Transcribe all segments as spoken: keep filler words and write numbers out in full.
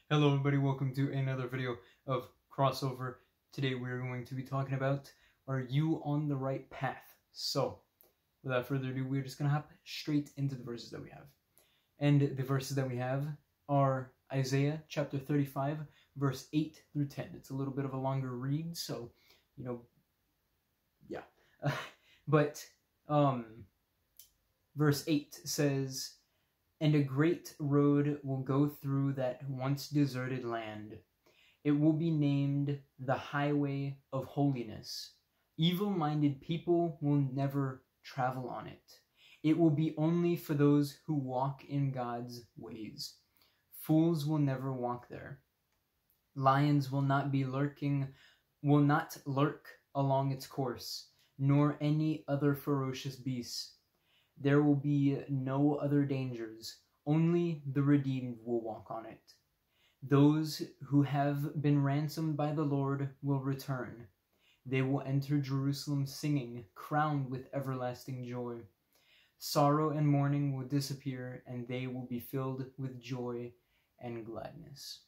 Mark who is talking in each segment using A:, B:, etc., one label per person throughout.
A: Hello everybody, welcome to another video of Crossover. Today we're going to be talking about, are you on the right path? So, without further ado, we're just going to hop straight into the verses that we have. And the verses that we have are Isaiah chapter thirty-five, verse eight through ten. It's a little bit of a longer read, so, you know, yeah. but, um, verse eight says, "And a great road will go through that once deserted land. It will be named the highway of holiness. Evil-minded people will never travel on it. It will be only for those who walk in God's ways. Fools will never walk there. Lions will not be lurking, will not lurk along its course, nor any other ferocious beasts. There will be no other dangers. Only the redeemed will walk on it. Those who have been ransomed by the Lord will return. They will enter Jerusalem singing, crowned with everlasting joy. Sorrow and mourning will disappear, and they will be filled with joy and gladness."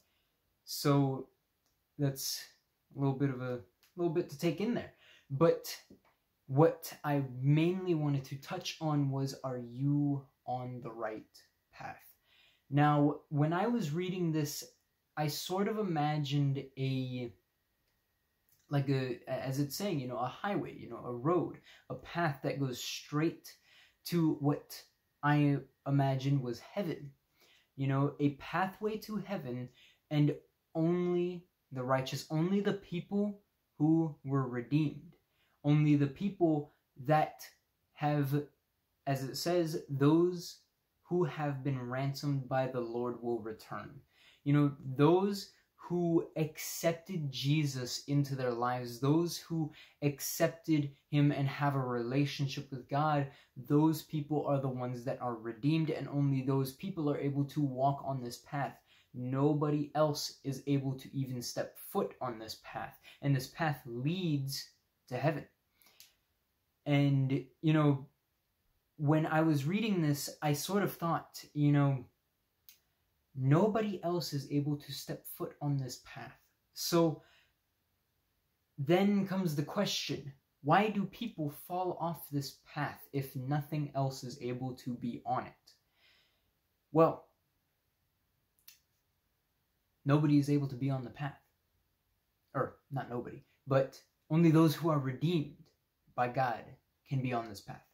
A: So that's a little bit of a, a little bit to take in there. But what I mainly wanted to touch on was, are you on the right path? Now, when I was reading this, I sort of imagined a, like a, as it's saying, you know, a highway, you know, a road, a path that goes straight to what I imagined was heaven. You know, a pathway to heaven, and only the righteous, only the people who were redeemed. Only the people that have, as it says, those who have been ransomed by the Lord will return. You know, those who accepted Jesus into their lives, those who accepted him and have a relationship with God, those people are the ones that are redeemed, and only those people are able to walk on this path. Nobody else is able to even step foot on this path, and this path leads to heaven. And, you know, when I was reading this, I sort of thought, you know, nobody else is able to step foot on this path. So then comes the question, why do people fall off this path if nothing else is able to be on it? Well, nobody is able to be on the path. Or, not nobody, but only those who are redeemed by God can be on this path.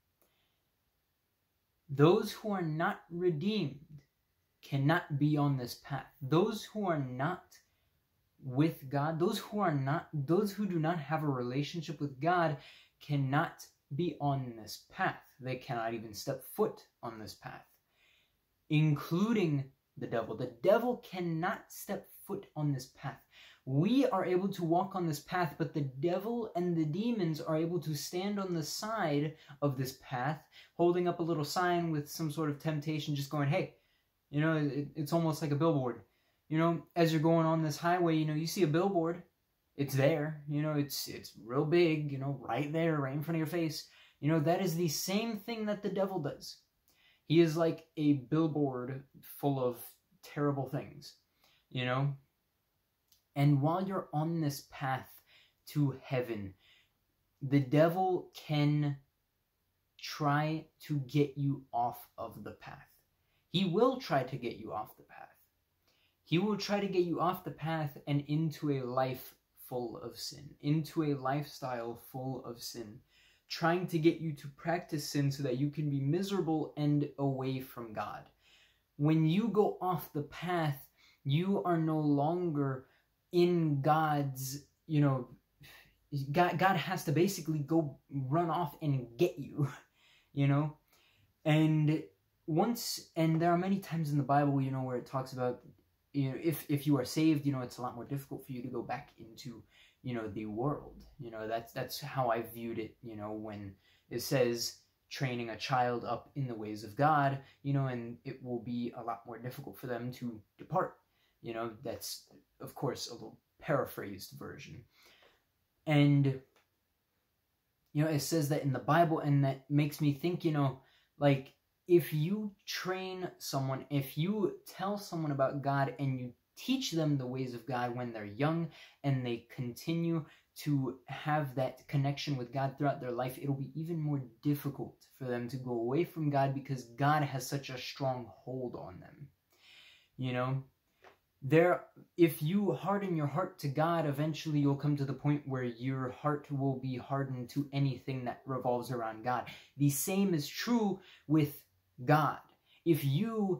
A: Those who are not redeemed cannot be on this path. Those who are not with God, those who are not, those who do not have a relationship with God cannot be on this path. They cannot even step foot on this path, including the devil. The devil cannot step foot on this path. We are able to walk on this path, but the devil and the demons are able to stand on the side of this path, holding up a little sign with some sort of temptation, just going, hey, you know, it, it's almost like a billboard. You know, as you're going on this highway, you know, you see a billboard. It's there. You know, it's, it's real big, you know, right there, right in front of your face. You know, that is the same thing that the devil does. He is like a billboard full of terrible things, you know. And while you're on this path to heaven, the devil can try to get you off of the path. He will try to get you off the path. He will try to get you off the path and into a life full of sin, into a lifestyle full of sin, trying to get you to practice sin so that you can be miserable and away from God. When you go off the path, you are no longer in God's, you know, God, God has to basically go run off and get you, you know. And once, and there are many times in the Bible, you know, where it talks about, you know, if, if you are saved, you know, it's a lot more difficult for you to go back into, you know, the world. You know, that's, that's how I viewed it, you know, when it says training a child up in the ways of God, you know, and it will be a lot more difficult for them to depart. You know, that's, of course, a little paraphrased version. And, you know, it says that in the Bible, and that makes me think, you know, like, if you train someone, if you tell someone about God and you teach them the ways of God when they're young and they continue to have that connection with God throughout their life, it'll be even more difficult for them to go away from God because God has such a strong hold on them. You know, there, if you harden your heart to God, eventually you'll come to the point where your heart will be hardened to anything that revolves around God. The same is true with God. If you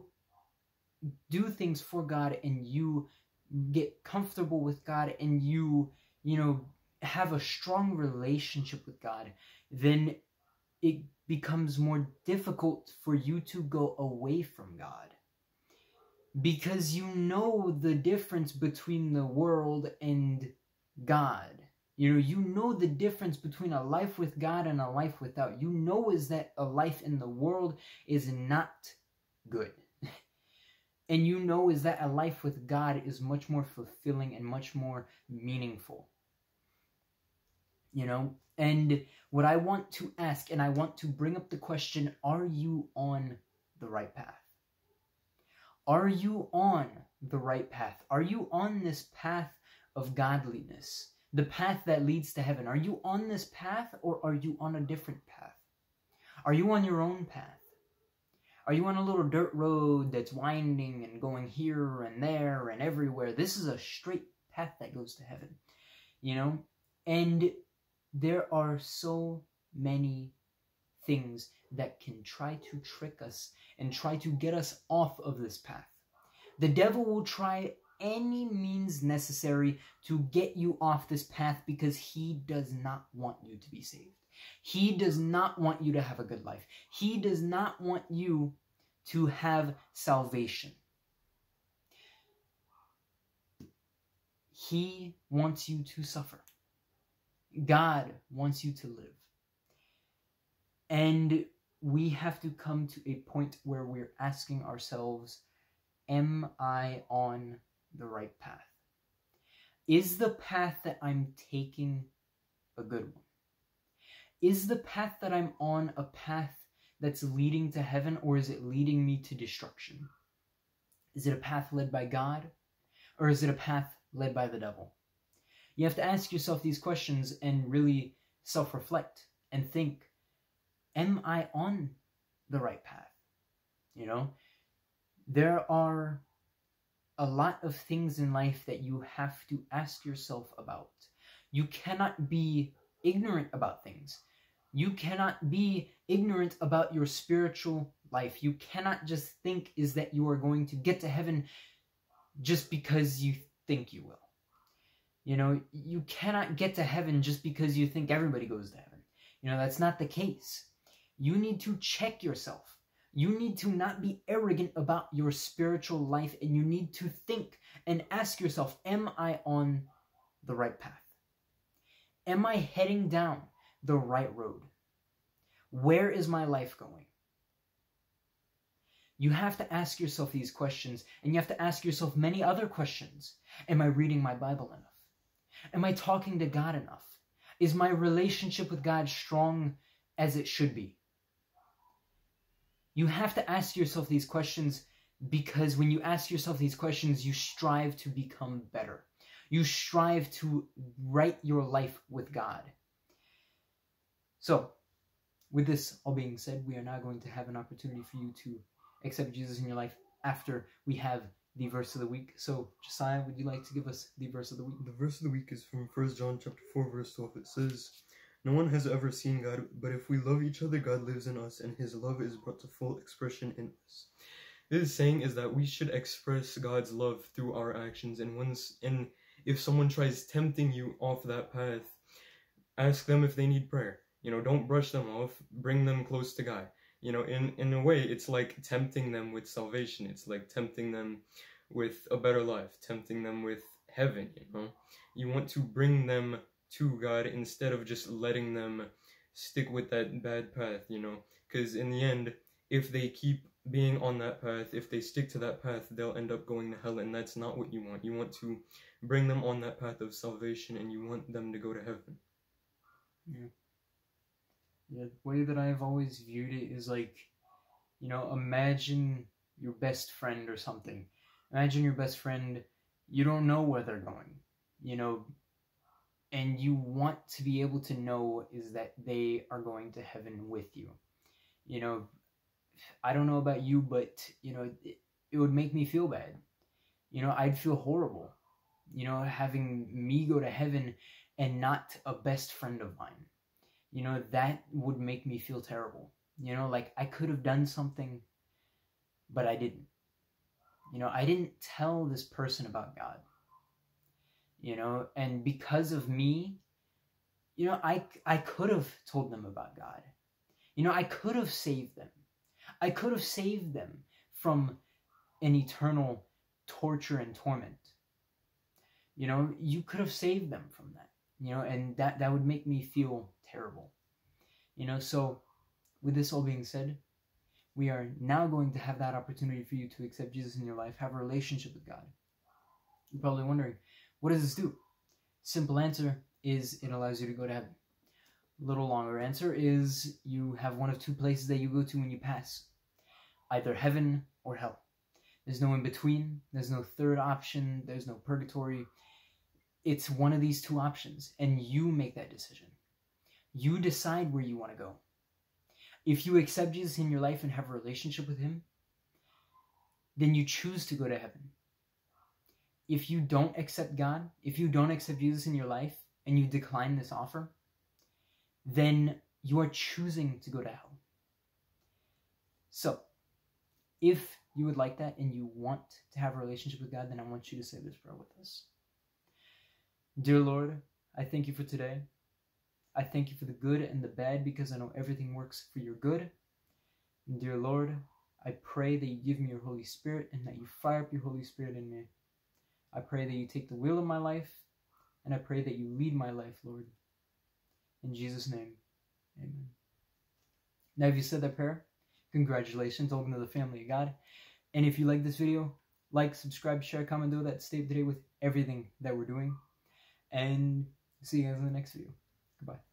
A: do things for God and you get comfortable with God and you, you know, have a strong relationship with God, then it becomes more difficult for you to go away from God. Because you know the difference between the world and God. You know, you know the difference between a life with God and a life without. You know is that a life in the world is not good. And you know is that a life with God is much more fulfilling and much more meaningful. You know, and what I want to ask, and I want to bring up the question, are you on the right path? Are you on the right path? Are you on this path of godliness? The path that leads to heaven. Are you on this path or are you on a different path? Are you on your own path? Are you on a little dirt road that's winding and going here and there and everywhere? This is a straight path that goes to heaven, you know? And there are so many things that can try to trick us and try to get us off of this path. The devil will try any means necessary to get you off this path because he does not want you to be saved. He does not want you to have a good life. He does not want you to have salvation. He wants you to suffer. God wants you to live. And we have to come to a point where we're asking ourselves, am I on the right path? Is the path that I'm taking a good one? Is the path that I'm on a path that's leading to heaven, or is it leading me to destruction? Is it a path led by God, or is it a path led by the devil? You have to ask yourself these questions and really self-reflect and think, am I on the right path? You know, there are a lot of things in life that you have to ask yourself about. You cannot be ignorant about things. You cannot be ignorant about your spiritual life. You cannot just think is that you are going to get to heaven just because you think you will. You know, you cannot get to heaven just because you think everybody goes to heaven. You know, that's not the case. You need to check yourself. You need to not be arrogant about your spiritual life, and you need to think and ask yourself, am I on the right path? Am I heading down the right road? Where is my life going? You have to ask yourself these questions, and you have to ask yourself many other questions. Am I reading my Bible enough? Am I talking to God enough? Is my relationship with God strong as it should be? You have to ask yourself these questions, because when you ask yourself these questions, you strive to become better. You strive to right your life with God. So, with this all being said, we are now going to have an opportunity for you to accept Jesus in your life after we have the verse of the week. So, Josiah, would you like to give us the verse of the week?
B: The verse of the week is from First John chapter four, verse twelve. It says, "No one has ever seen God, but if we love each other, God lives in us, and his love is brought to full expression in us." This saying is that we should express God's love through our actions, and once and if someone tries tempting you off that path, ask them if they need prayer. You know, don't brush them off, bring them close to God. You know, in, in a way, it's like tempting them with salvation. It's like tempting them with a better life, tempting them with heaven, you know. You want to bring them to God instead of just letting them stick with that bad path, you know. Because in the end, if they keep being on that path, if they stick to that path, they'll end up going to hell, and that's not what you want. You want to bring them on that path of salvation, and you want them to go to heaven.
A: Yeah. Yeah, the way that I've always viewed it is like, You know, imagine your best friend or something. Imagine your best friend, you don't know where they're going, you know, and you want to be able to know is that they are going to heaven with you. You know, I don't know about you, but, you know, it, it would make me feel bad. You know, I'd feel horrible, you know, having me go to heaven and not a best friend of mine. You know, that would make me feel terrible. You know, like I could have done something, but I didn't. You know, I didn't tell this person about God. You know, and because of me, you know, I, I could have told them about God. You know, I could have saved them. I could have saved them from an eternal torture and torment. You know, you could have saved them from that. You know, and that, that would make me feel terrible. You know, so with this all being said, we are now going to have that opportunity for you to accept Jesus in your life, have a relationship with God. You're probably wondering, what does this do? Simple answer is it allows you to go to heaven. Little longer answer is you have one of two places that you go to when you pass. Either heaven or hell. There's no in between. There's no third option. There's no purgatory. It's one of these two options, and you make that decision. You decide where you want to go. If you accept Jesus in your life and have a relationship with him, then you choose to go to heaven. If you don't accept God, if you don't accept Jesus in your life, and you decline this offer, then you are choosing to go to hell. So, if you would like that and you want to have a relationship with God, then I want you to say this prayer with us. Dear Lord, I thank you for today. I thank you for the good and the bad because I know everything works for your good. And dear Lord, I pray that you give me your Holy Spirit and that you fire up your Holy Spirit in me. I pray that you take the wheel of my life, and I pray that you lead my life, Lord. In Jesus' name, amen. Now, if you said that prayer, congratulations, welcome to the family of God. And if you like this video, like, subscribe, share, comment, do that. Stay up to date with everything that we're doing. And see you guys in the next video. Goodbye.